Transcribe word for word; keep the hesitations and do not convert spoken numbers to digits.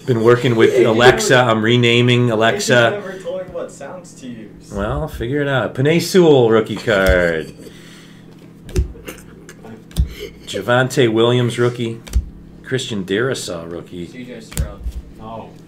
Been working with Alexa. I'm renaming Alexa. I never told him what sounds to use. Well, figure it out. Penei Sewell rookie card. Javonte Williams rookie. Christian Darrisaw rookie. C J Stroud. Oh.